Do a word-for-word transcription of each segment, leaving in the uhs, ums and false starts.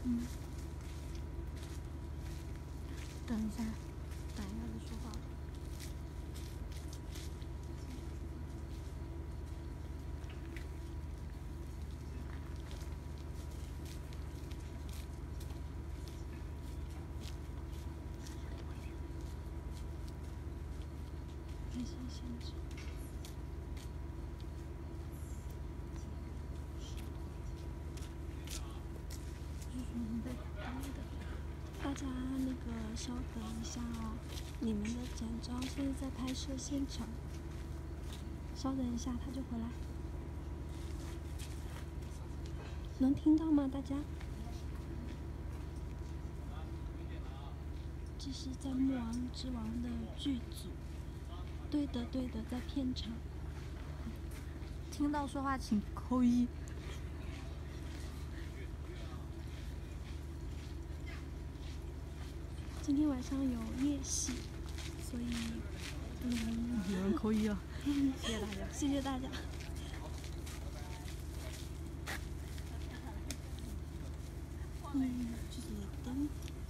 嗯。等一下，等一下再说话。那些限制。大家那个稍等一下哦，你们的展昭现在在拍摄现场，稍等一下他就回来，能听到吗？大家？这是在《木王之王》的剧组，对的对的，在片场。听到说话请扣一。今天晚上有夜戏，所以嗯， 有人扣一啊！谢谢大家， 谢谢大家。嗯，这里灯。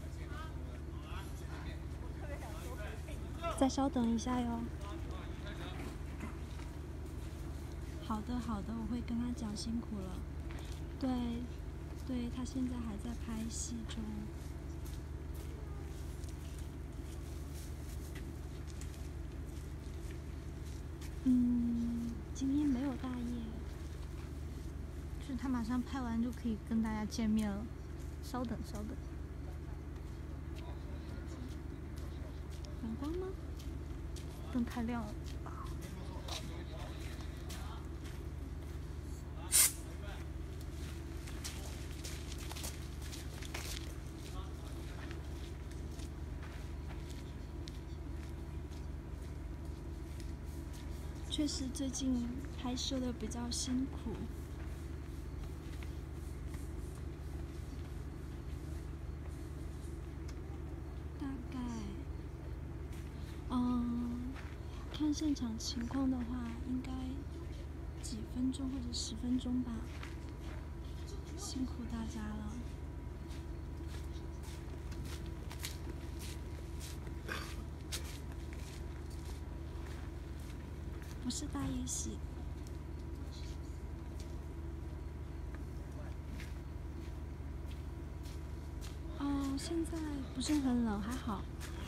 再稍等一下哟。好的好的，我会跟他讲辛苦了。对，对他现在还在拍戏中。嗯，今天没有大夜。 就是他马上拍完就可以跟大家见面了。稍等稍等。 阳光吗？ 灯太亮了。 确实最近拍摄的比较辛苦。大概，嗯，看现场情况的话，应该几分钟或者十分钟吧。辛苦大家了。不是大夜戏。哦，现在不是很冷，还好。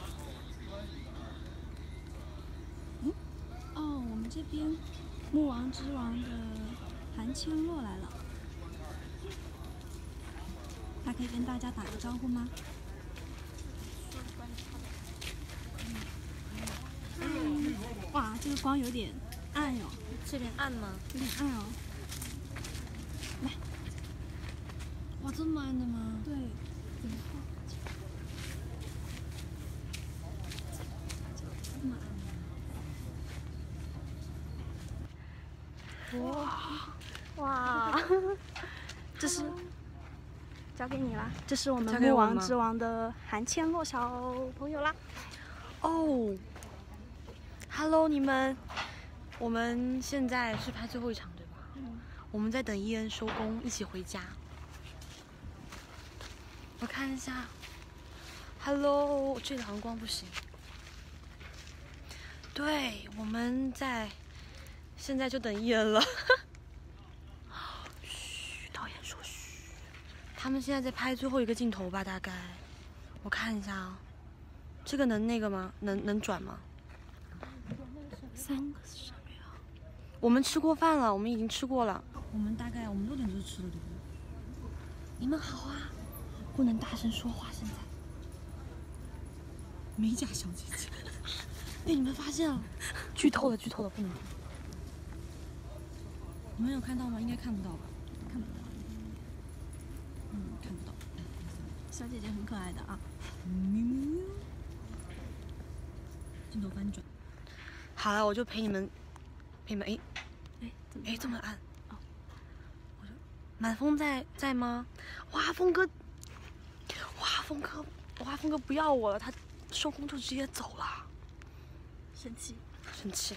嗯？哦，我们这边《木王之王》的韩千洛来了，他可以跟大家打个招呼吗？嗯，哇，这个光有点暗哟。 这点暗吗？ 有点暗哦。来， 哇，这么暗的吗？ 对。这么暗。哇哇！这是交给你啦，这是我们《木王之王》的韩千洛小朋友啦。 哦 ，Hello， 你们，我们现在是拍最后一场对吧？嗯。我们在等伊恩收工，一起回家。我看一下 ，Hello， 这里好像光不行。对，我们在，现在就等伊恩了。嘘，导演说嘘。他们现在在拍最后一个镜头吧，大概。我看一下啊，这个能那个吗？能能转吗？ 三个是什么呀？ 我们吃过饭了，我们已经吃过了。我们大概我们六点钟吃的，对不对？你们好啊，不能大声说话，现在。美甲小姐姐，被你们发现了，剧透了，剧透了，不能。你们有看到吗？应该看不到吧？看不到。嗯，看不到。 小姐姐很可爱的啊。 嗯。镜头翻转。好了，我就陪你们，陪你们。哎，哎，哎，这么暗。哦。我就，满风在在吗？哇，峰哥，哇，峰哥，哇，峰哥不要我了，他收工就直接走了。 生气。 生气。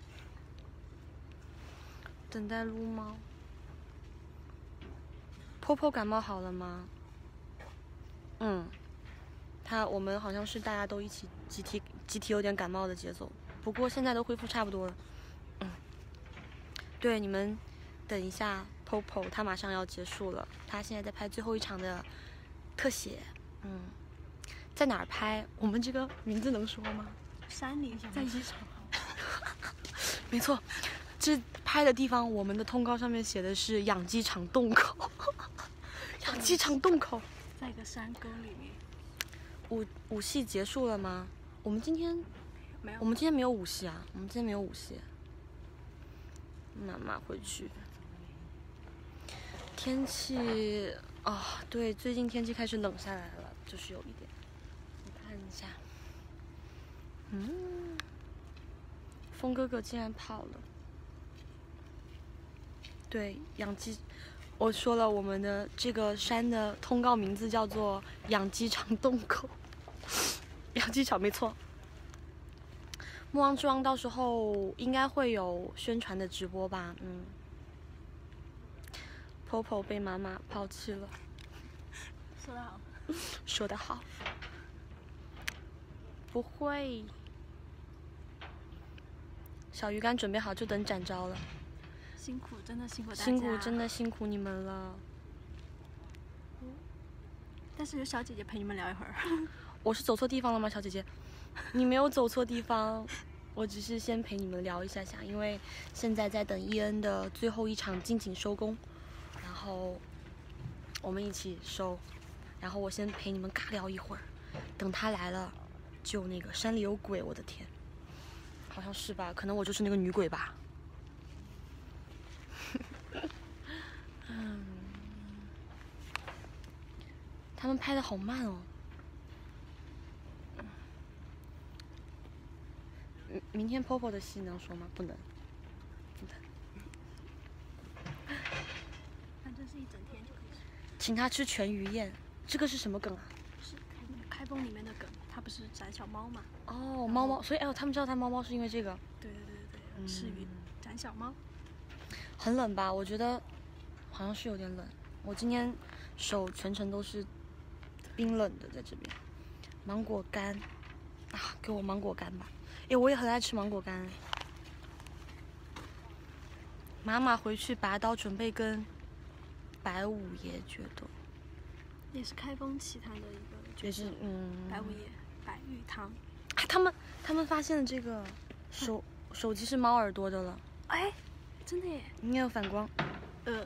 等待撸猫。婆婆感冒好了吗？ 嗯，他我们好像是大家都一起集体集体有点感冒的节奏，不过现在都恢复差不多了。嗯，对，你们等一下 ，Popo 他马上要结束了，他现在在拍最后一场的特写。嗯，在哪儿拍？我们这个名字能说吗？ 山里在机场。 没错，这拍的地方，我们的通告上面写的是养鸡场洞口。养鸡场洞口， 在一个山沟里面。 舞舞戏结束了吗？我们今天没有， 我们今天没有舞戏啊，我们今天没有舞戏。妈妈回去。天气啊、哦，对，最近天气开始冷下来了，就是有一点。我看一下，嗯，风哥哥竟然跑了。对，养鸡。我说了，我们的这个山的通告名字叫做养鸡场洞口。养鸡场没错。莫忘之王到时候应该会有宣传的直播吧，嗯。Popo 被妈妈抛弃了。 说得好。 说得好。不会。小鱼干准备好就等展昭了。 辛苦，真的辛苦大家。 辛苦，真的辛苦你们了。 但是有小姐姐陪你们聊一会儿。 我是走错地方了吗，小姐姐？你没有走错地方，我只是先陪你们聊一下下，因为现在在等伊恩的最后一场近景收工，然后我们一起收，然后我先陪你们尬聊一会儿，等他来了，就那个山里有鬼，我的天，好像是吧？可能我就是那个女鬼吧。嗯，他们拍的好慢哦。嗯，明天 Popo 的戏能说吗？不能，不能。 反正是一整天就可以说。 请他吃全鱼宴，这个是什么梗啊？ 是开封里面的梗，它不是斩小猫嘛？ 哦，猫猫，所以哎，他们知道他猫猫是因为这个。 对对对对对，吃鱼斩小猫。 很冷吧？我觉得好像是有点冷。我今天手全程都是冰冷的，在这边。芒果干啊，给我芒果干吧。哎，我也很爱吃芒果干。妈妈回去拔刀，准备跟白五爷决斗。 也是开封奇谭的一个角色。 也是嗯。 白五爷，白玉堂。 啊，他们他们发现了这个手、嗯、手机是猫耳朵的了。 哎，真的耶！ 应该有反光。 呃。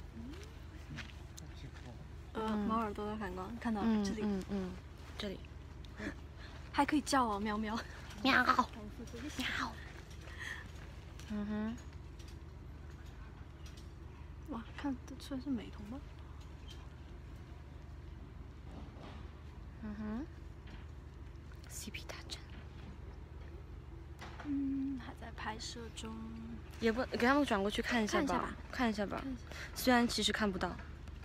呃，嗯、猫耳朵的反光，看到嗯这里。 嗯嗯，这里。 还可以叫哦，喵喵。 喵。喵。嗯哼。 哇，看得出来是美瞳吗？ 嗯哼。C P 大战。 嗯，还在拍摄中。 也不给他们转过去看一下吧，看一下吧。虽然其实看不到。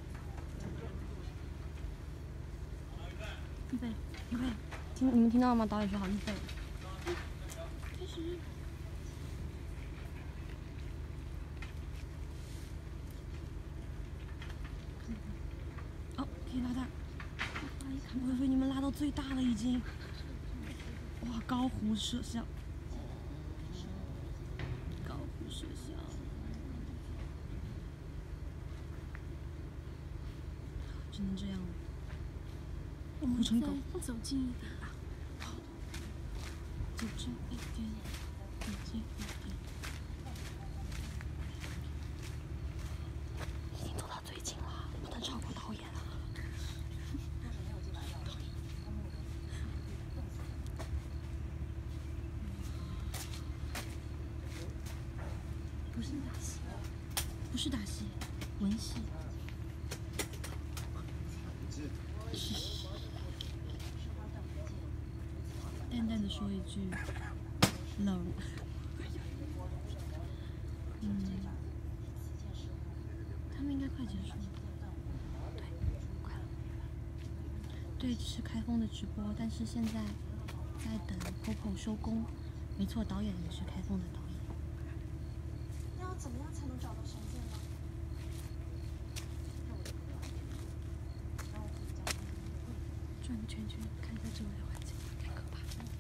预备，预备。 听你们听到了吗？导演说好预备。 开始。 哦，可以拉大。我以为你们拉到最大了已经。哇，高弧摄像。高弧摄像。只能这样了。 我们再走近一点吧。 走近一点，走近一点。已经走到最近了，不能超过导演了。不是打戏，不是打戏，文戏。淡淡的说一句冷。嗯，他们应该快结束了。对，快了。对，是开封的直播，但是现在在等 Popo 收工。没错，导演也是开封的导演。 那要怎么样才能找到神剑呢？ 转圈圈，看一下周围的环境，太可怕了。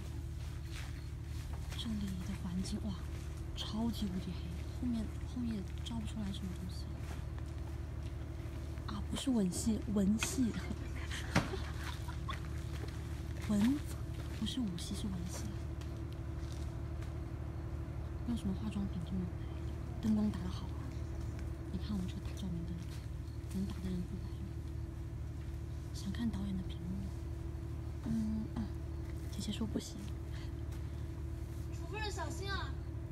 这里的环境哇，超级无敌黑，后面后面也照不出来什么东西。啊，不是吻戏，文戏。文，不是武戏，是文戏。用什么化妆品这么灯光打得好啊？你看我们这个大照明灯，能打的人不白了。想看导演的屏幕，嗯嗯，姐姐说不行。 楚夫人小心啊！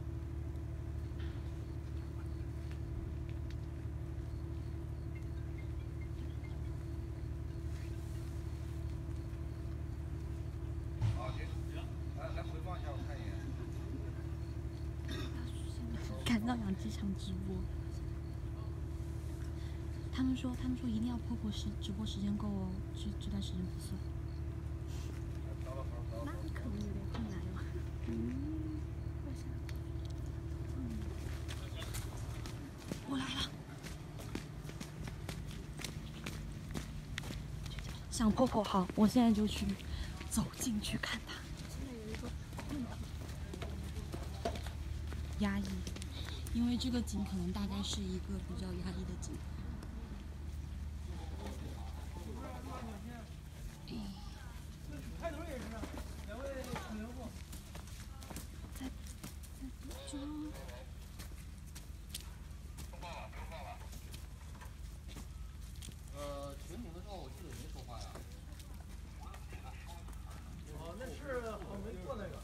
赶到养鸡场直播，他们说他们说一定要婆婆时直播时间够哦，这这段时间不算。那可能有点困难了。嗯，我想，嗯，我来了。想婆婆好，我现在就去走进去看她。现在有一个困难，压抑。因为这个景可能大概是一个比较压抑的景。 开头也是，两位请留步。 在在这。 呃，全景的时候我记得没说话呀。 哦，那是好没过那个。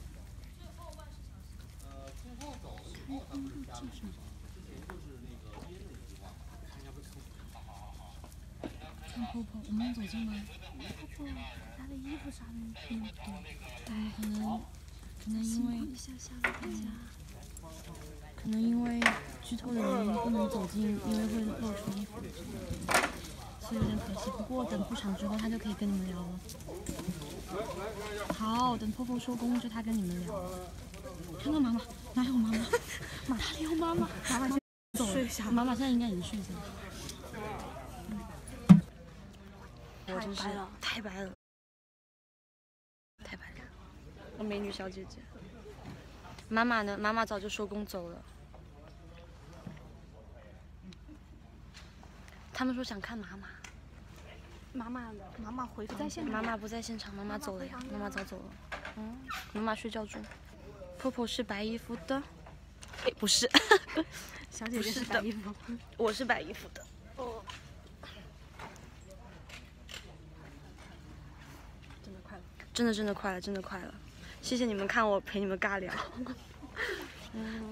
呃，最后走了以后，他不是加了什么？之前就是那个憋着一句话。看一下不看我。 看婆婆，我们能走近吗？婆婆，她的衣服啥的，嗯，对，对，可能，可能因为，可能因为剧透的原因不能走近，因为会露出衣服，所以有点可惜。不过等铺场之后，她就可以跟你们聊了。好，等婆婆收工就她跟你们聊。看到妈妈，哪有妈妈？哪里有妈妈？妈妈先走了，妈妈现在应该已经睡下了。 我真是太白了，太白了！美女小姐姐，妈妈呢？妈妈早就收工走了。他们说想看妈妈。 妈妈，妈妈回不在现场。 妈妈不在现场，妈妈走了呀，妈妈早走了。嗯，妈妈睡觉中。婆婆是白衣服的，哎，不是， 小姐姐是白衣服， 我是白衣服的。 哦。真的快了。 真的真的快了，真的快了。谢谢你们看我陪你们尬聊。嗯。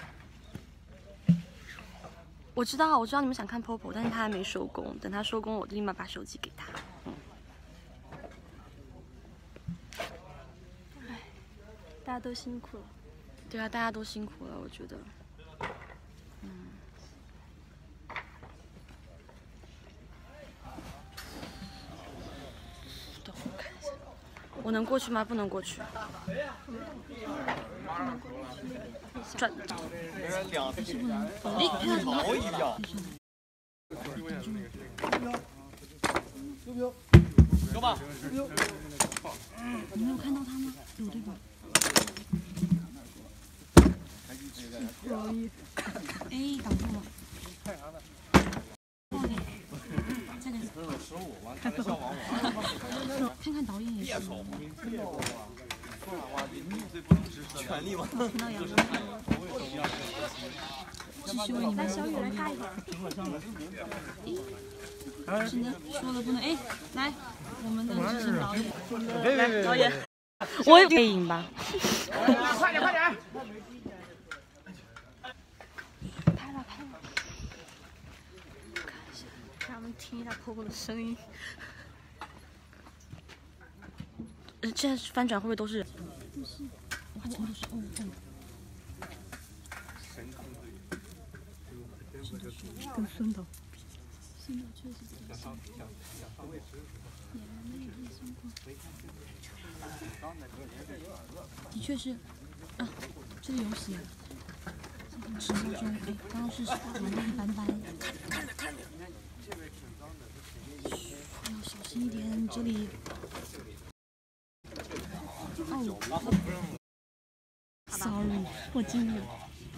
我知道，我知道你们想看 Popo， 但是他还没收工。等他收工，我立马把手机给他。嗯。 唉，大家都辛苦了。 对啊，大家都辛苦了，我觉得。嗯。等我看一下，我能过去吗？不能过去。转。 两是不能。 一毛一样。 溜溜， 走吧。 你没有看到他吗？有对吧？不容易。哎，挡住了。 看啥呢？ 这个。 十五，完看消防我。 看看导演也是。 权力吗？ 听到杨哥。继续为你们。来，小雨来尬一会儿。哎，只能说了不能哎，来，我们的执行导演。 来，导演，我也背影吧。 快点，快点！ 拍了，拍了。看一下，让我们听一下婆婆的声音。 呃，现在翻转会不会都是？ 不是，哇，全都是哦哦。跟孙导。孙导确实挺像。演员们也很辛苦。的确是，啊，这个游戏啊，直播中，哎，刚刚是玩的一般般。看着看着看着。要小心一点。 嗯，这里。哦 ，sorry， 我进了。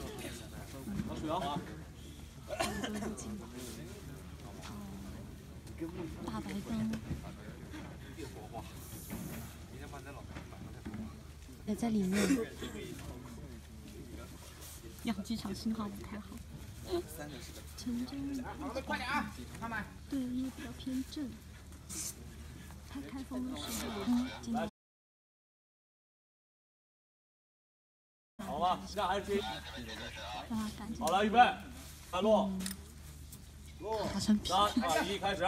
大白灯。也在里面。养鸡场信号不太好。城中。 快点啊！慢慢。 对，因为比较偏正。它开封的时候，嗯，今天。 好吧，现在还是追。 啊，赶紧。 好了，预备，开录。录。三二一，开始。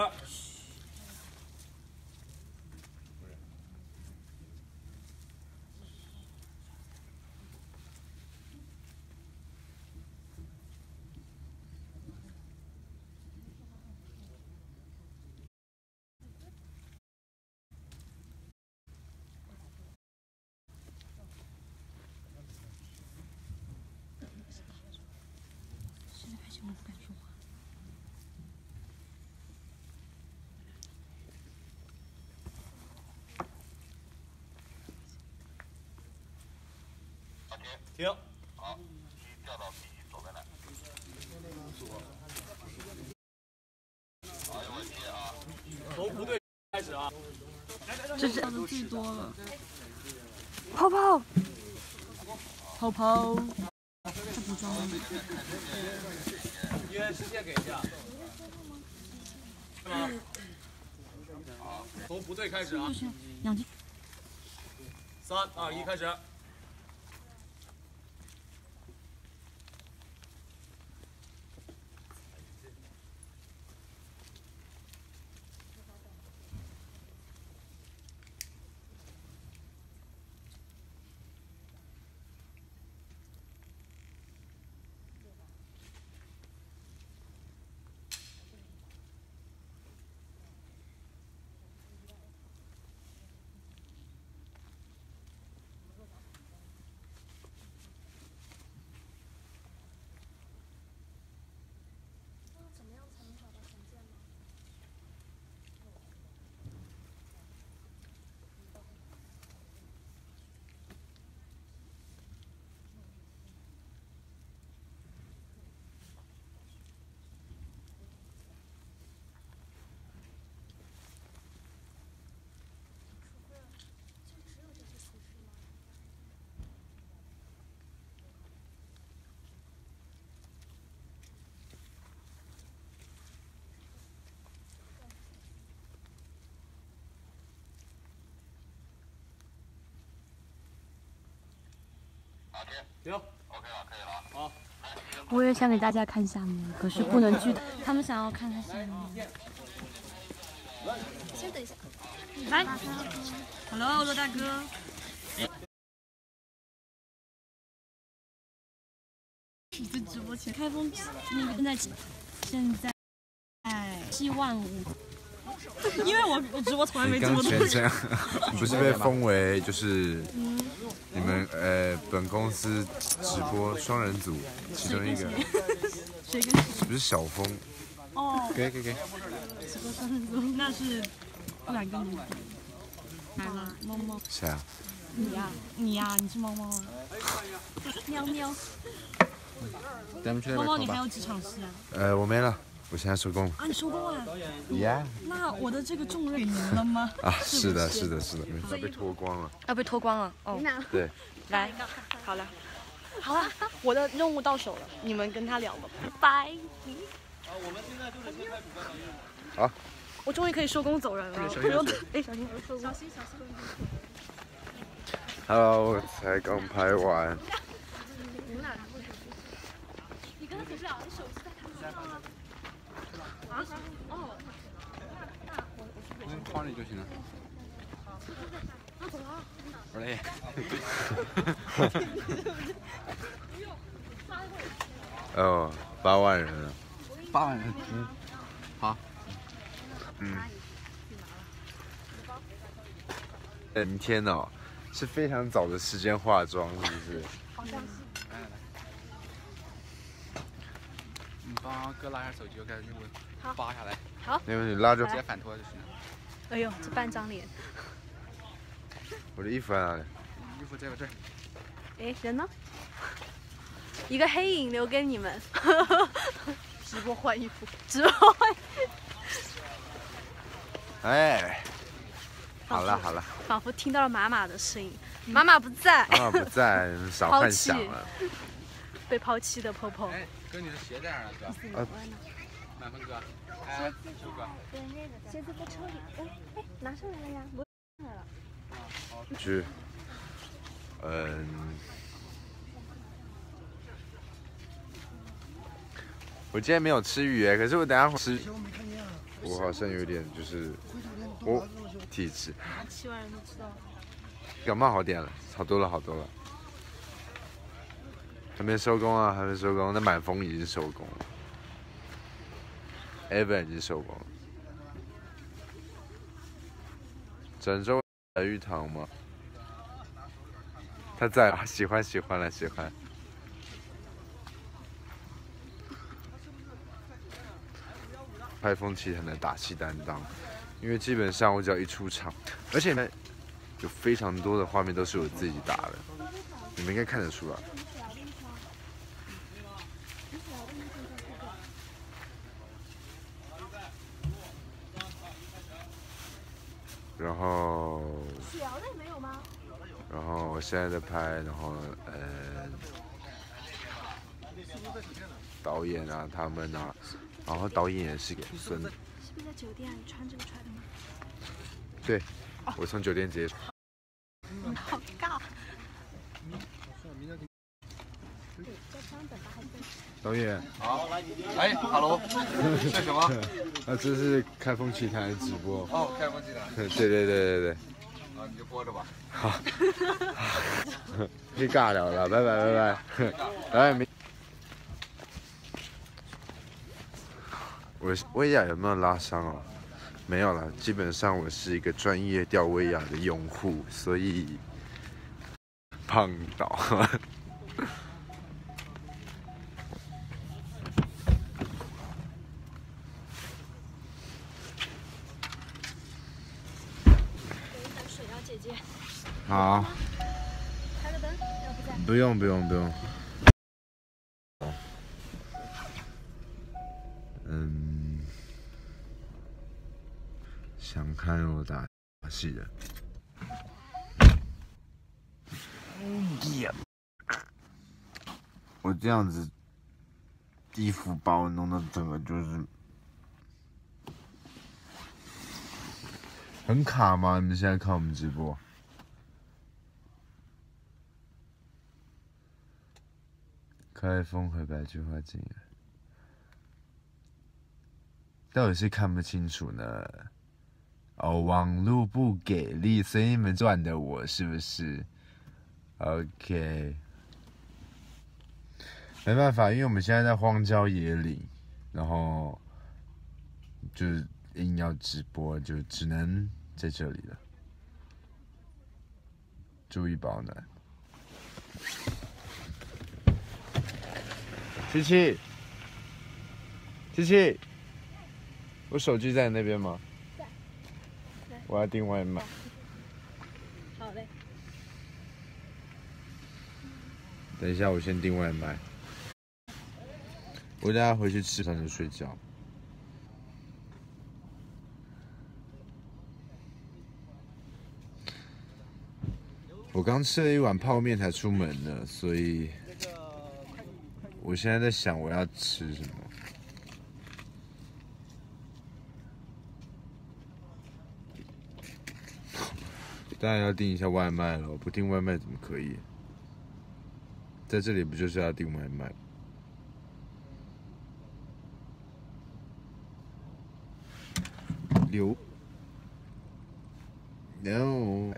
我不敢说话。 停。 好，你调到第一左边来。好，有问题啊。 从不对开始啊。 这是的最多了。 泡泡。 泡泡。他补妆了。 音乐视线给一下，是吗？从不对开始啊！ 两斤。 三二一，开始。 停。OK 了，可以了。 好。 我也想给大家看下面，可是不能剧透。他们想要看他下面。 先等一下。 来 ，Hello， 罗大哥。你的直播前开封那个现在现在哎七万五。因为我我直播从来没这么多。 刚这样，不是被封为就是你们呃本公司直播双人组其中一个， 谁跟谁？ 是不是小峰？ 哦， 给给给。 直播双人组那是不敢跟你比。来了，猫猫。 谁啊？ 你呀，你呀，你是猫猫啊。喵喵。 咱们去那边猫猫，你考吧。 还有几场戏啊？ 呃，我没了。我现在收工。 啊，你收工啊？ 呀。 那我的这个重任给您了吗？ 啊，是的，是的，是的，要被脱光了。 要被脱光了。哦， 对。 来，好了，好了，我的任务到手了，你们跟他聊吧，拜。 啊，我们现在就是先开主干导演。 好。 我终于可以收工走人了，不用。哎，小心，小心，小心。 Hello， 我才刚拍完。 你们俩拿过去。你跟他走不了，你手机在他身上啊。啊？哦。 嗯，放里就行了。 啊，走了。 我嘞。哦，八万人了。 八万人。 嗯。好。嗯。明天哦，是非常早的时间化妆，是不是？ 好像是。 来来来。你帮哥拉下手机，我给他用个扒下来。 好。 没问题，拉着。 直接反拖就行了。 哎呦，这半张脸。 我的衣服在哪里？ 衣服在我这儿。 哎，人呢？一个黑影留给你们。直播换衣服，直播换。 哎，好了好了， 仿佛听到了妈妈的声音。妈妈不在。 妈妈不在，少幻想了。 被抛弃的婆婆。 哎，哥，你的鞋在哪儿呢，哥？ 啊， 满分哥，哎，秋哥。 鞋子在车里。哎哎，拿上来了呀，不上来了。 去，嗯。我今天没有吃鱼哎，可是我等下吃，我好像有点就是我体质， 七万人都知道了， 感冒好点了，好多了好多了，还没收工啊，还没收工，那满风已经收工了 ，Evan 已经收工了，郑州白玉堂吗？他在啊，喜欢喜欢了喜欢。开封奇谭的打戏担当，因为基本上我只要一出场，而且呢，有非常多的画面都是我自己打的，你们应该看得出来。然后，然后我现在在拍，然后呃，导演啊，他们啊。然后导演也是给孙。是不是在酒店啊？你穿这个出来的吗？ 对，哦、我从酒店直接。 嗯，好尬。 导演。 好，哎，哈喽，是什么？ 啊，这是开封奇谭的直播。 哦，开封奇谭。 对对对对对。 啊，你就播着吧。 好。可以尬聊了，拜拜拜拜。拜拜。我威亚有没有拉伤啊？没有啦，基本上我是一个专业吊威亚的用户，所以胖倒。 水妖姐姐。 好。 开个灯，要不在？ 不用不用不用。嗯，想看我打戏的。我这样子，衣服把我弄得整个就是很卡吗？你们现在看我们直播？开封和白菊花进来。到底是看不清楚呢？哦，网络不给力，所以你们赚的我是不是 ？OK， 没办法，因为我们现在在荒郊野岭，然后就是硬要直播，就只能在这里了。注意保暖。七七，七七。我手机在你那边吗？ 在。 我要订外卖。 好嘞。 等一下，我先订外卖。我等下回去吃饭就睡觉。我刚吃了一碗泡面才出门的，所以我现在在想我要吃什么。当然要订一下外卖了，不订外卖怎么可以？在这里不就是要订外卖？刘 ，no，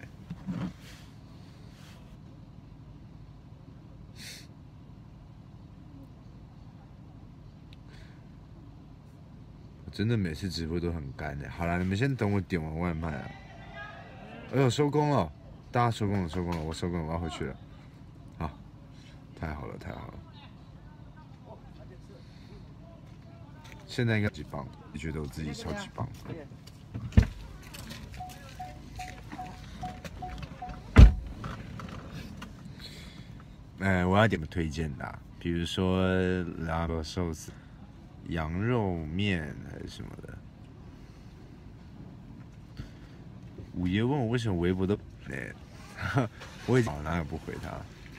我真的每次直播都很干的。好了，你们先等我点完外卖啊。哎呦，收工了！大家收工了，收工了，我收工了，我要回去了。好，太好了，太好了！现在应该超级棒，你觉得我自己超级棒。 呃，我要点个推荐的、啊，比如说两个寿司、羊肉面还是什么的。五爷问我为什么微博都，哎，我已经哪有不回他。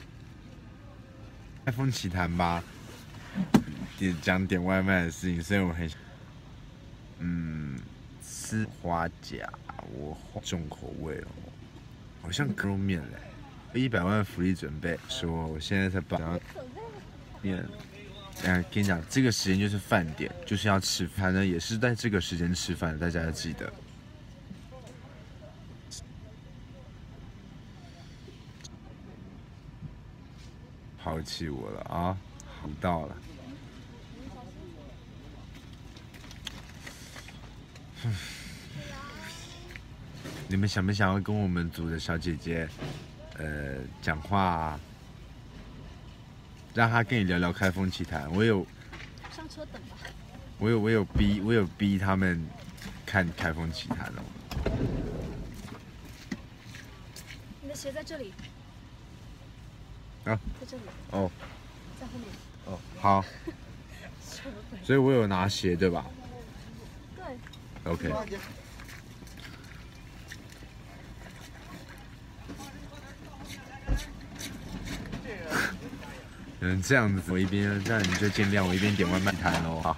开封奇谈吧，点讲点外卖的事情，虽然我很，嗯，吃花甲我重口味哦，好像牛肉面嘞，一百万福利准备，说我现在才把面。嗯，跟你讲，这个时间就是饭点，就是要吃饭呢，也是在这个时间吃饭，大家要记得。抛弃我了啊！好到了，你们想不想要跟我们组的小姐姐，呃，讲话啊？让她跟你聊聊开封奇谈。我有上车等吧。 我有我有逼我有逼他们看开封奇谈哦。 你的鞋在这里。 啊， 在这里。 哦。 在后面。 哦，好。所以我有拿鞋对吧？ 对。 OK。嗯，这样子，我一边这样你就见谅，我一边点外卖摊喽。好。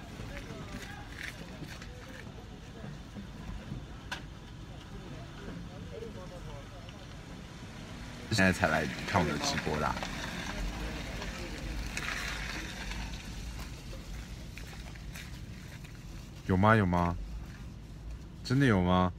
现在才来看我的直播啦。有吗？有吗？真的有吗？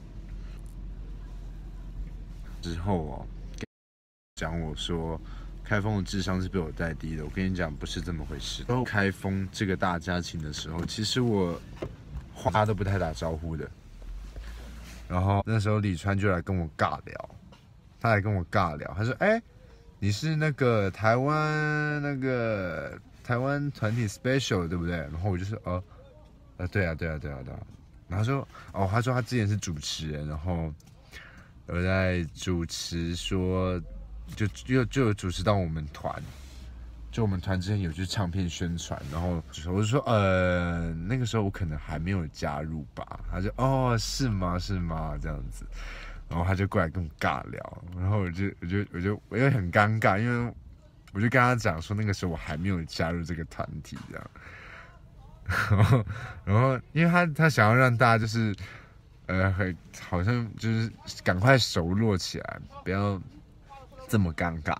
之后哦，讲我说，开封的智商是被我带低的。我跟你讲，不是这么回事。开封这个大家庭的时候，其实我话都不太打招呼的。然后那时候李川就来跟我尬聊，他来跟我尬聊，他说：“哎、欸，你是那个台湾那个台湾团体 special 对不对？”然后我就说：“哦。”呃，对啊，对啊，对啊，对啊。然后说，哦，他说他之前是主持人，然后有在主持说，就就就有主持到我们团，就我们团之前有去唱片宣传，然后我就说，呃，那个时候我可能还没有加入吧。他就，哦，是吗？是吗？这样子，然后他就过来跟我尬聊，然后我就我就我就我又很尴尬，因为我就跟他讲说，那个时候我还没有加入这个团体，这样。然后，然后，因为他他想要让大家就是，呃，很好像就是赶快熟络起来，不要这么尴尬。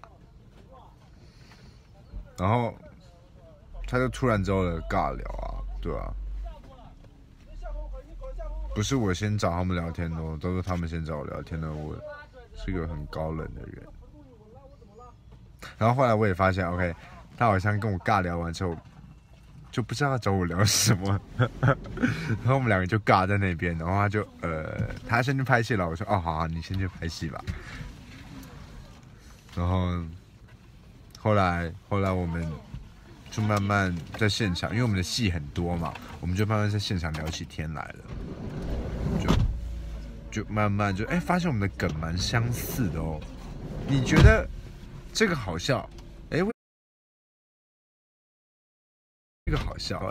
然后他就突然之后的尬聊啊，对啊，不是我先找他们聊天的，都是他们先找我聊天的。我是个很高冷的人。然后后来我也发现 ，OK， 他好像跟我尬聊完之后。就不知道找我聊什么，然后我们两个就尬在那边，然后他就呃，他先去拍戏了，我说哦好啊，你先去拍戏吧。然后后来后来我们就慢慢在现场，因为我们的戏很多嘛，我们就慢慢在现场聊起天来了，就就慢慢就哎发现我们的梗蛮相似的哦，你觉得这个好笑？哎。这个好笑，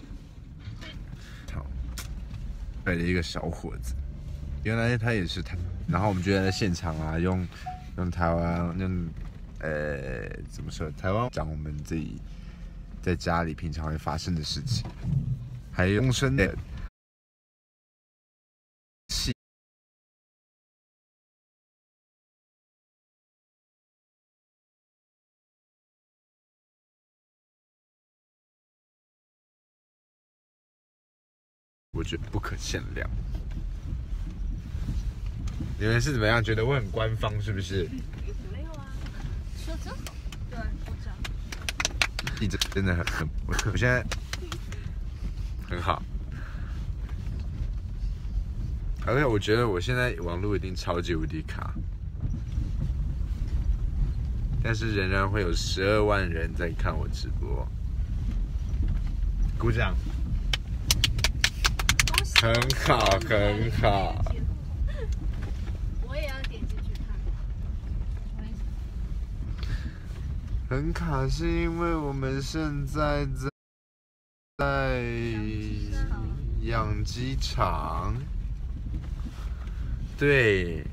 好，来了一个小伙子，原来他也是他，然后我们就在现场啊，用用台湾用呃怎么说？台湾讲我们自己在家里平常会发生的事情，还有终身的戏。我觉得不可限量。你们是怎么样？觉得我很官方是不是？ 没有啊，说真好。对，我讲。 你这真的很很，我我现在很好。而且我觉得我现在网络一定超级无敌卡，但是仍然会有十二万人在看我直播。鼓掌。很好，很好。 我也要点进去看。 很卡是因为我们现在在在养鸡场，对。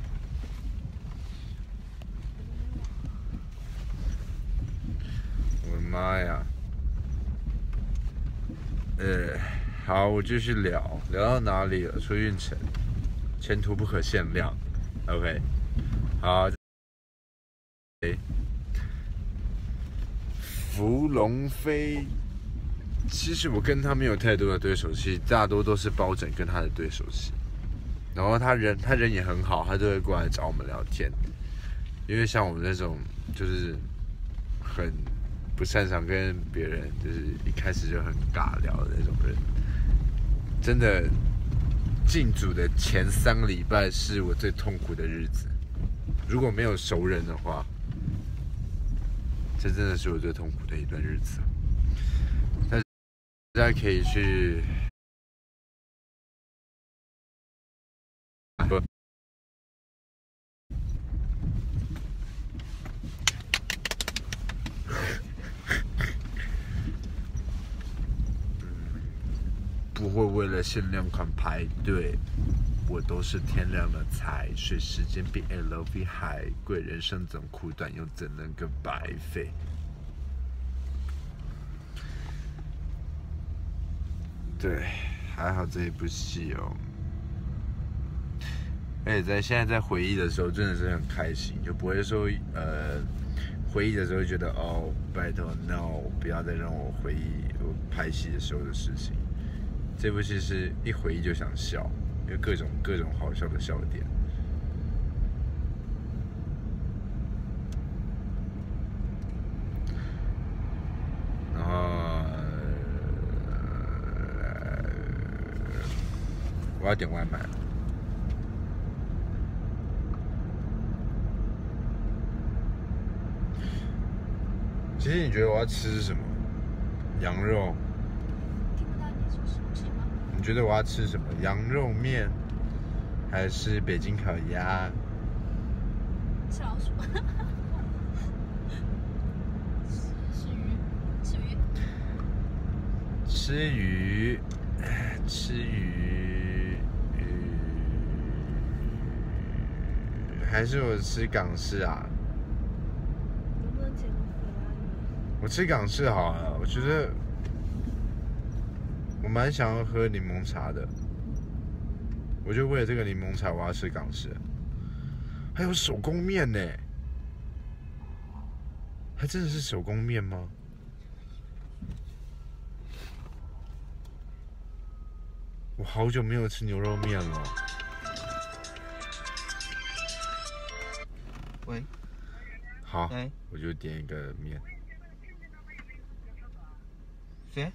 我的妈呀！呃，好，我继续聊，聊到哪里了？出运城，前途不可限量。OK， 好。伏龙飞，其实我跟他没有太多的对手戏，大多都是包拯跟他的对手戏。然后他人他人也很好，他都会过来找我们聊天。因为像我们那种就是很不擅长跟别人就是一开始就很尬聊的那种人，真的进组的前三个礼拜是我最痛苦的日子。如果没有熟人的话，这真的是我最痛苦的一段日子。大家可以去不不会为了限量款排队，我都是天亮了才睡，时间比 L V 还贵，人生总苦短，又怎能个白费？对，还好这一部戏哦。而且在现在在回忆的时候，真的是很开心，就不会说呃，回忆的时候觉得哦，拜托 ，no， 不要再让我回忆我拍戏的时候的事情。这部戏是一回忆就想笑，因为各种各种好笑的笑点。然后、呃、我要点外卖。其实你觉得我要吃什么？羊肉。你觉得我要吃什么？羊肉面，还是北京烤鸭？ 吃老鼠。吃鱼，吃鱼，吃鱼，鱼， 还是我吃港式啊？ 能不能减个肥啊你？ 我吃港式好了，我觉得。我蛮想要喝柠檬茶的，我就为了这个柠檬茶，我要吃港式。还有手工面呢，还真的是手工面吗？我好久没有吃牛肉面了。 喂， 好， 哎， 我就点一个面。 谁？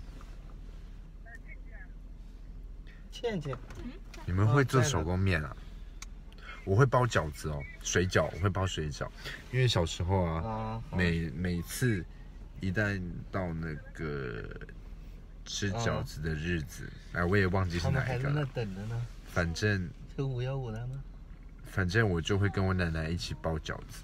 倩倩， 你们会做手工面啊？我会包饺子哦，水饺我会包水饺，因为小时候啊， 啊每每次一旦到那个吃饺子的日子，哎、啊，我也忘记是哪一个了。 他们还在那等着呢。 反正是五幺五的吗？ 反正我就会跟我奶奶一起包饺子，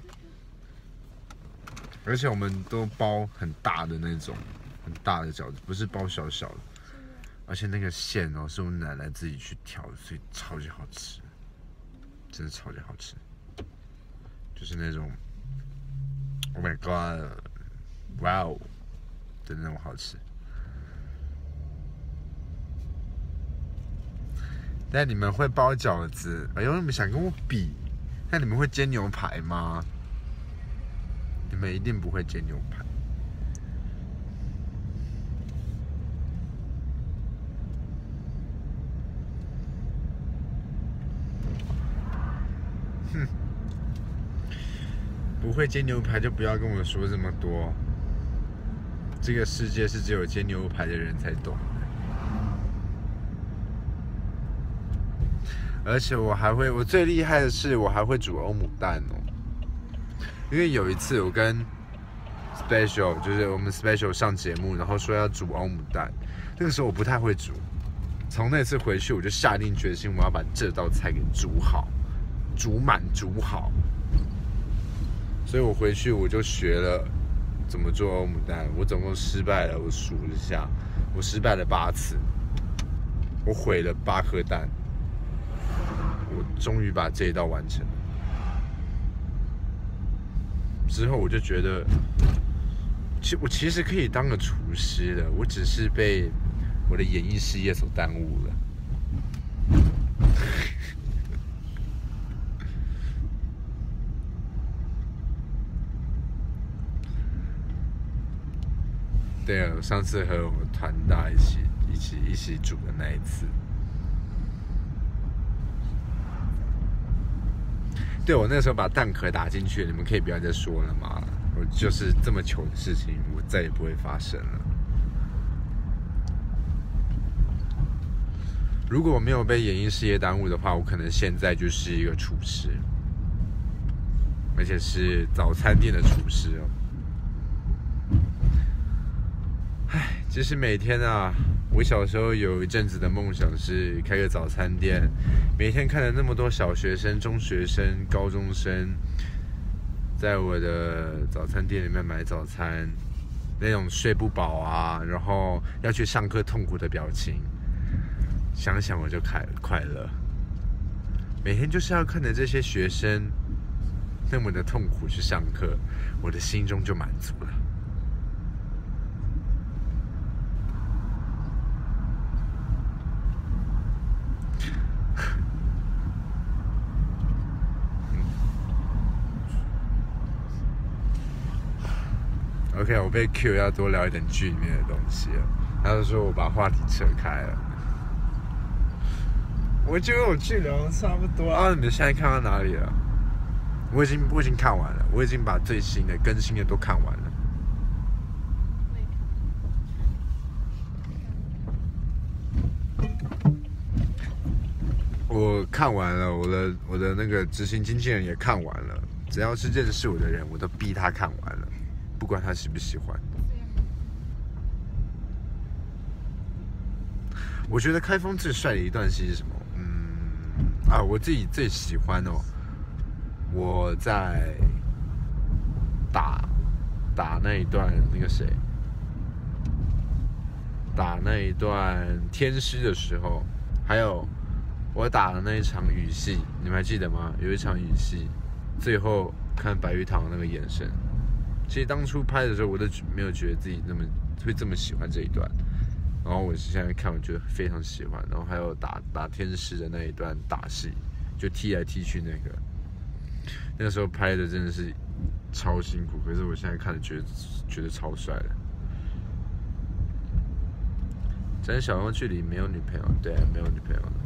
而且我们都包很大的那种，很大的饺子，不是包小小的。而且那个馅哦，是我奶奶自己去挑的，所以超级好吃，真的超级好吃，就是那种 ，Oh my God， 哇哦的那种好吃。那你们会包饺子？哎呦，你们想跟我比？那你们会煎牛排吗？你们一定不会煎牛排。哼，不会煎牛排就不要跟我说这么多。这个世界是只有煎牛排的人才懂的。而且我还会，我最厉害的是我还会煮欧姆蛋哦。因为有一次我跟 Special 就是我们 Special 上节目，然后说要煮欧姆蛋，那个时候我不太会煮。从那次回去，我就下定决心，我要把这道菜给煮好。煮满煮好，所以我回去我就学了怎么做欧姆蛋，我总共失败了，我数了一下，我失败了八次，我毁了八颗蛋，我终于把这一道完成了。之后我就觉得，其我其实可以当个厨师的，我只是被我的演艺事业所耽误了。对啊，上次和我们团大一起一起一起煮的那一次。对，我那时候把蛋壳打进去，你们可以不要再说了吗？我就是这么糗的事情，我再也不会发生了。如果我没有被演艺事业耽误的话，我可能现在就是一个厨师，而且是早餐店的厨师哦。唉，其实每天啊，我小时候有一阵子的梦想是开个早餐店，每天看着那么多小学生、中学生、高中生，在我的早餐店里面买早餐，那种睡不饱啊，然后要去上课痛苦的表情，想想我就快快乐。每天就是要看着这些学生那么的痛苦去上课，我的心中就满足了。OK， 我被 Q 要多聊一点剧里面的东西了。他就说我把话题扯开了，我觉得我剧聊的差不多啊。你们现在看到哪里了？我已经我已经看完了，我已经把最新的更新的都看完了。我看完了，我的我的那个执行经纪人也看完了。只要是认识我的人，我都逼他看完了。不管他喜不喜欢，我觉得开封最帅的一段戏是什么？嗯啊，我自己最喜欢哦。我在打打那一段那个谁，打那一段天师的时候，还有我打的那一场雨戏，你们还记得吗？有一场雨戏，最后看白玉堂那个眼神。其实当初拍的时候，我都没有觉得自己那么会这么喜欢这一段，然后我现在看，我觉得非常喜欢。然后还有打打天使的那一段打戏，就踢来踢去那个，那个时候拍的真的是超辛苦，可是我现在看了觉得觉得超帅的。咱小王剧里没有女朋友，对，没有女朋友的。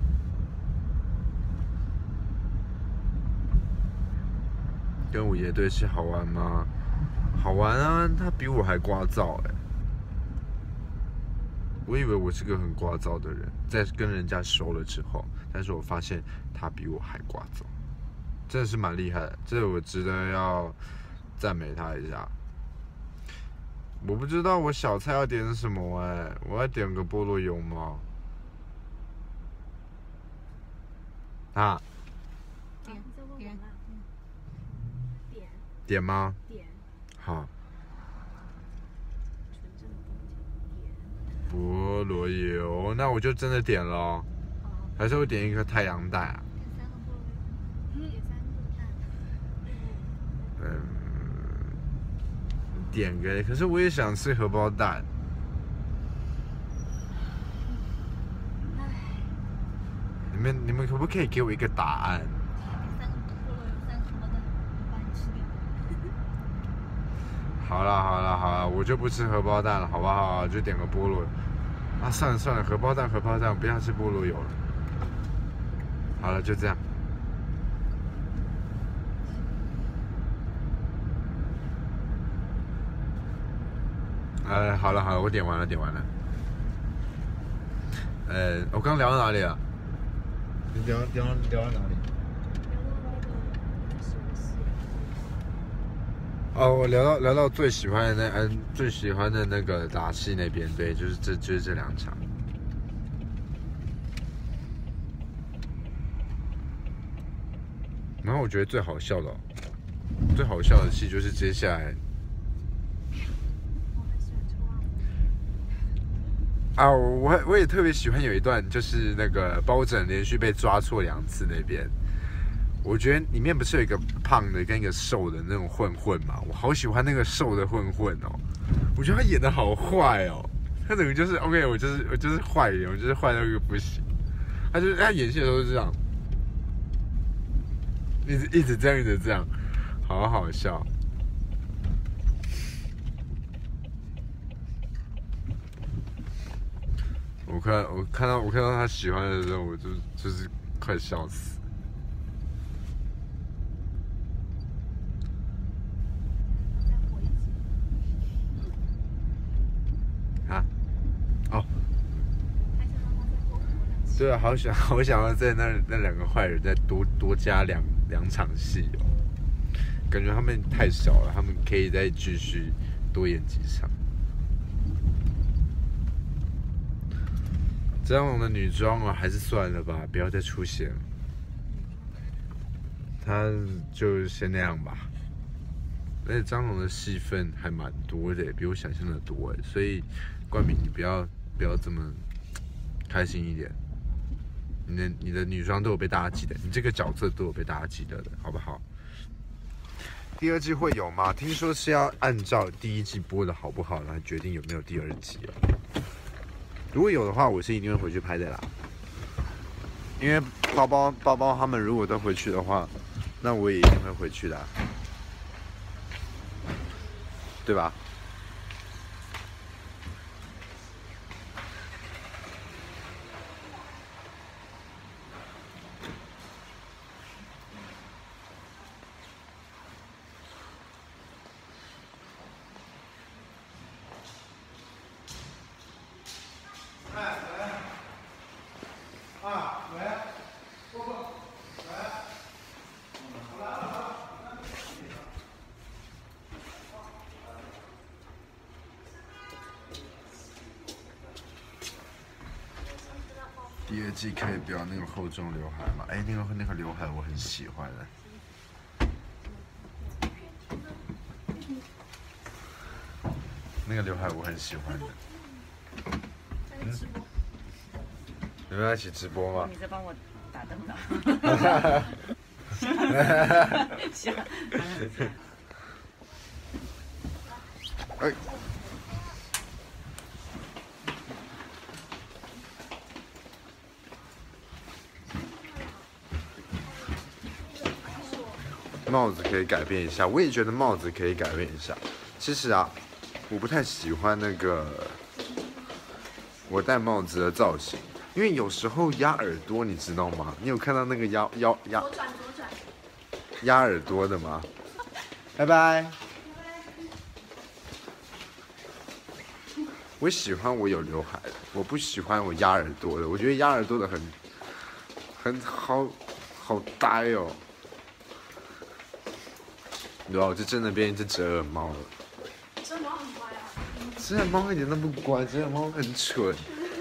跟五爷对戏好玩吗？好玩啊，他比我还聒噪哎、欸！我以为我是个很聒噪的人，在跟人家熟了之后，但是我发现他比我还聒噪，真的是蛮厉害的，这我值得要赞美他一下。我不知道我小菜要点什么哎、欸，我要点个菠萝油吗？啊？ 点点点点吗？ 点。 好。菠萝油，那我就真的点了，还是我点一颗太阳蛋啊？ 点三个蛋。 嗯，点个，可是我也想吃荷包蛋。你们你们可不可以给我一个答案？ 三个菠萝油，三个荷包蛋，我帮你吃掉。 好了好了好了，我就不吃荷包蛋了，好不好？就点个菠萝。啊，算了算了，荷包蛋荷包蛋，不要吃菠萝油了。好了，就这样。呃，好了好了，我点完了点完了。呃，我刚聊到哪里了？你聊聊聊到哪里？哦，我聊到聊到最喜欢的那嗯最喜欢的那个打戏那边，对，就是这就是这两场。然后我觉得最好笑的、哦，最好笑的戏就是接下来啊，我我也特别喜欢有一段，就是那个包拯连续被抓错两次那边。我觉得里面不是有一个胖的跟一个瘦的那种混混嘛？我好喜欢那个瘦的混混哦，我觉得他演的好坏哦，他整个就是 OK， 我就是我就是坏人，我就是坏到一个不行。他就是他演戏的时候是这样，一直一直这样一直这样，好好笑。我看我看到我看到他喜欢的时候，我就就是快笑死。啊？哦。对啊，好想好想要在那那两个坏人再多多加两两场戏哦，感觉他们太少了，他们可以再继续多演几场。张龙的女装啊，还是算了吧，不要再出现了。他就先那样吧。而且张龙的戏份还蛮多的，比我想象的多哎，所以冠冕你不要不要这么开心一点。你的你的女装都有被大家记得，你这个角色都有被大家记得的，好不好？第二季会有吗？听说是要按照第一季播的好不好来决定有没有第二季哦。如果有的话，我是一定会回去拍的啦。因为包包包包他们如果都回去的话，那我也一定会回去的、啊，对吧？第二季可以不要那个厚重刘海吗？哎，那个那个刘海我很喜欢的，那个刘海我很喜欢的。嗯，你们要一起直播吗？ 你在帮我打灯呢。行。 哎。帽子可以改变一下，我也觉得帽子可以改变一下。其实啊，我不太喜欢那个我戴帽子的造型，因为有时候压耳朵，你知道吗？你有看到那个压压压左转左转压耳朵的吗？拜拜。我喜欢我有刘海的，我不喜欢我压耳朵的。我觉得压耳朵的很很好好呆哦。对啊，我就真的变一只折耳猫了。 折耳猫很乖啊。 折耳猫一点都不乖，折耳猫很蠢。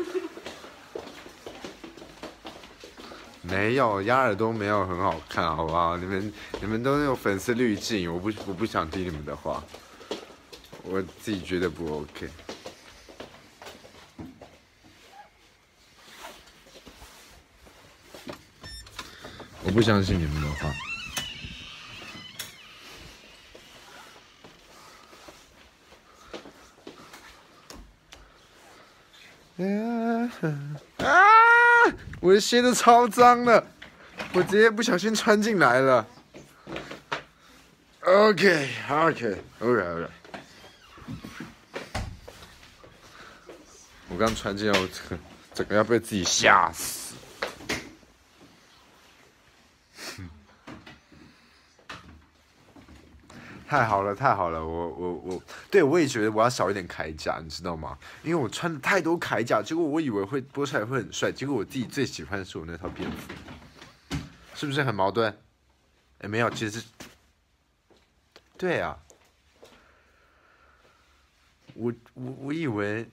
没有，压耳朵没有很好看，好不好？你们你们都有粉丝滤镜，我不我不想听你们的话，我自己觉得不 OK。我不相信你们的话。啊！我的鞋都超脏了，我直接不小心穿进来了。OK OK OK OK。我刚穿进来，我整个整个要被自己吓死。太好了，太好了！我我我，对我也觉得我要少一点铠甲，你知道吗？因为我穿了太多铠甲，结果我以为会播出来会很帅，结果我自己最喜欢的是我那套便服，是不是很矛盾？哎，没有，其实是，对啊，我我我以为，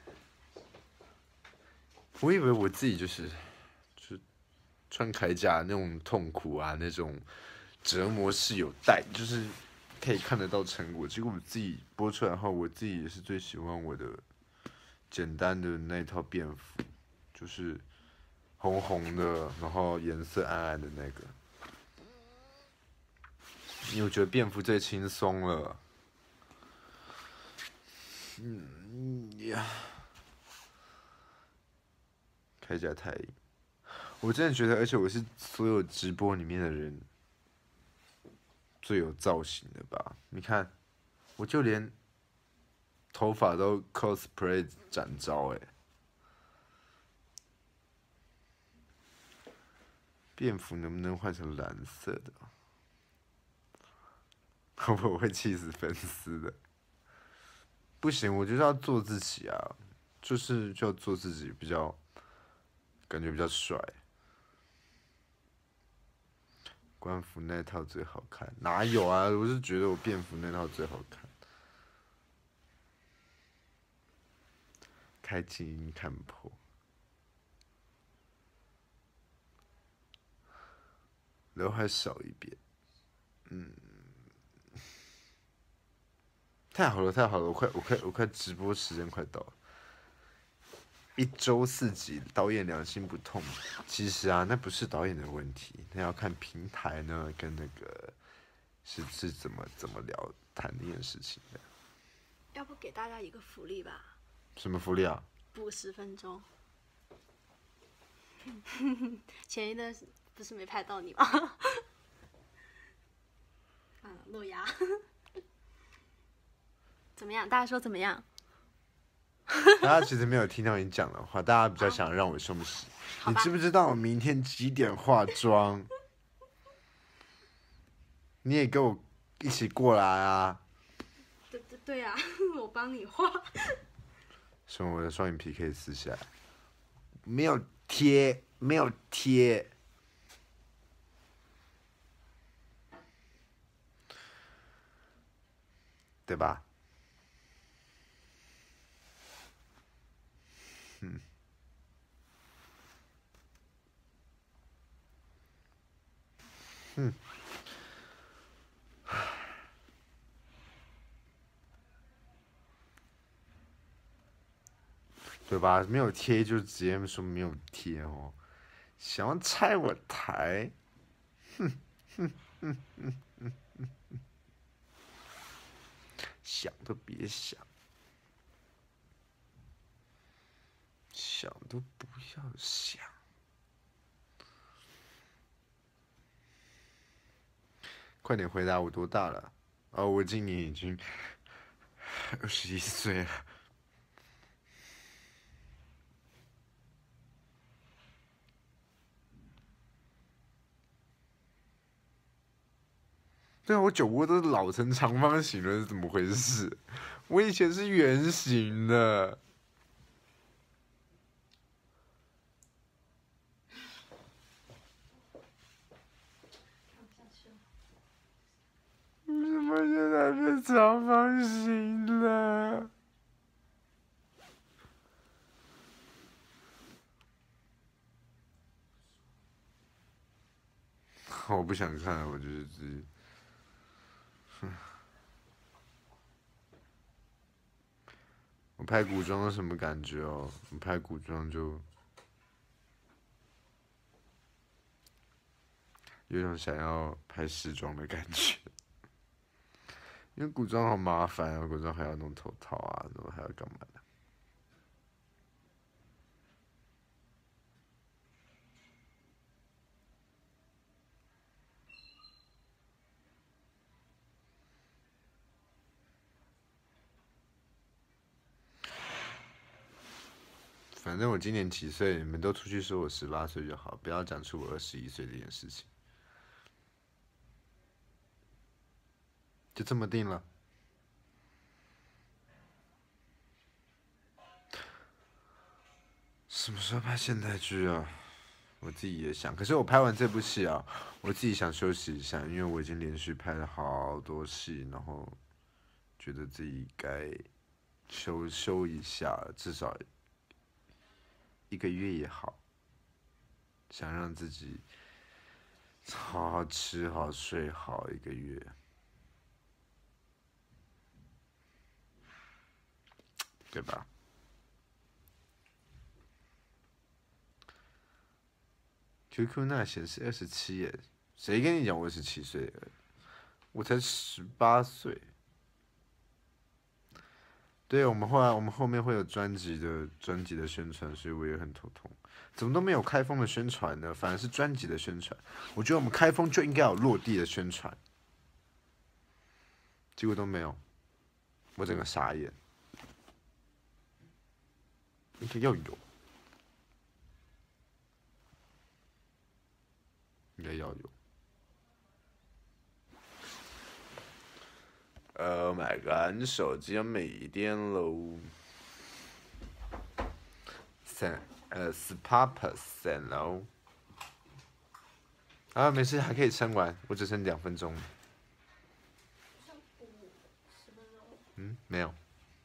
我以为我自己就是，就穿铠甲那种痛苦啊，那种折磨是有带，就是。可以看得到成果，结果我自己播出来后，我自己也是最喜欢我的简单的那套便服，就是红红的，然后颜色暗暗的那个。因为我觉得便服最轻松了。嗯呀，开甲太硬，我真的觉得，而且我是所有直播里面的人最有造型的吧？你看，我就连头发都 cosplay 展招哎、欸。便服能不能换成蓝色的？会不会气死粉丝的？不行，我就是要做自己啊，就是就要做自己，比较感觉比较帅。官服那套最好看，哪有啊？我是觉得我便服那套最好看。开静音看破。刘海少一边，嗯，太好了，太好了！我快，我快，我快直播时间快到了，一周四集，导演良心不痛。其实啊，那不是导演的问题，那要看平台呢跟那个是是怎么怎么聊谈这件事情的。 要不给大家一个福利吧？ 什么福利啊？ 补十分钟。前一段不是没拍到你吗？啊，露牙。怎么样？大家说怎么样？ 大家其实没有听到你讲的话，大家比较想让我休息。你知不知道我明天几点化妆？你也跟我一起过来啊！ 对对对啊，我帮你画。 什么？我的双眼皮可以撕下来？没有贴，没有贴。对吧？嗯。嗯。对吧？没有贴就直接说没有贴哦，想要拆我台，哼哼哼哼哼哼，想都别想，想都不要想。快点回答我多大了？哦，我今年已经二十一岁了。对啊，我酒窝都是老成长方形了，是怎么回事？我以前是圆形的。你怎么现在变长方形了？我不想看，我就是自己。我拍古装是什么感觉哦？我拍古装就有种想要拍时装的感觉，因为古装好麻烦啊，古装还要弄头套啊，然后还要干嘛的？反正我今年几岁，你们都出去说我十八岁就好，不要讲出我二十一岁这件事情。就这么定了。什么时候拍现代剧啊？我自己也想，可是我拍完这部戏啊，我自己想休息一下，因为我已经连续拍了好多戏，然后觉得自己该休休一下，至少一个月也好，想让自己好好吃好睡好一个月。对吧？ Q Q 那显示二十七耶，谁跟你讲我二十七岁了？我才十八岁。对，我们后来我们后面会有专辑的专辑的宣传，所以我也很头痛。怎么都没有开封的宣传呢？反而是专辑的宣传。我觉得我们开封就应该有落地的宣传，结果都没有，我整个傻眼。应该要有，应该要有。Oh my god！ 你手机要没电喽，三呃十八 percent 喽。啊，没事，还可以撑完，我只剩两分钟。嗯，没有。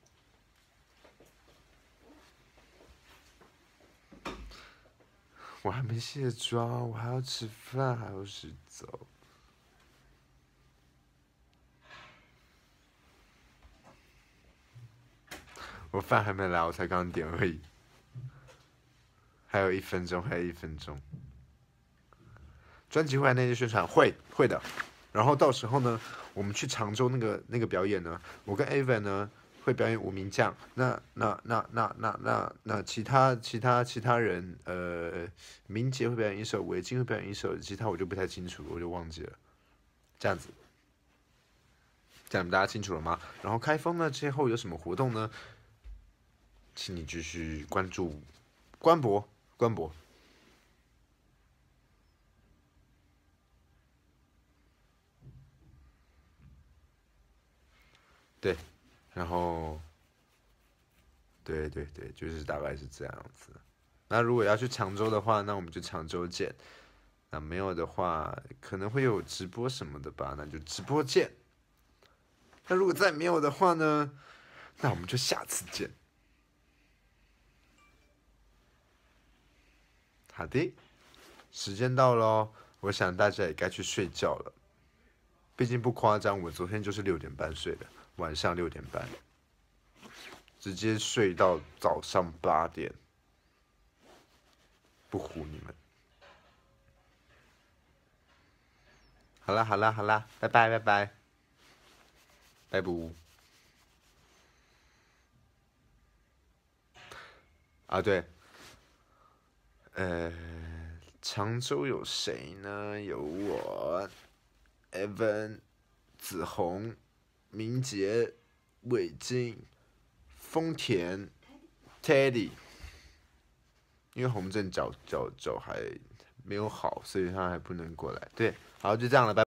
我还没卸妆，我还要吃饭，还要洗澡。我饭还没来，我才刚点而已。还有一分钟，还有一分钟。专辑会来那些宣传会会的，然后到时候呢，我们去常州那个那个表演呢，我跟 Avan 呢会表演无名将，那那那那那那那其他其他其他人，呃，明杰会表演一首，韦静会表演一首，其他我就不太清楚，我就忘记了。这样子，这样大家清楚了吗？然后开封呢之后有什么活动呢？请你继续关注官博官博。对，然后，对对对，就是大概是这样子。那如果要去常州的话，那我们就常州见。那没有的话，可能会有直播什么的吧，那就直播见。那如果再没有的话呢，那我们就下次见。好的，时间到咯，我想大家也该去睡觉了。毕竟不夸张，我昨天就是六点半睡的。晚上六点半，直接睡到早上八点，不唬你们。好啦好啦好啦，拜拜拜拜，拜不。啊对，呃，常州有谁呢？有我 ，Evan， 子红。明杰、伟静、丰田、Teddy， 因为洪正脚脚脚还没有好，所以他还不能过来。对，好，就这样了，拜拜。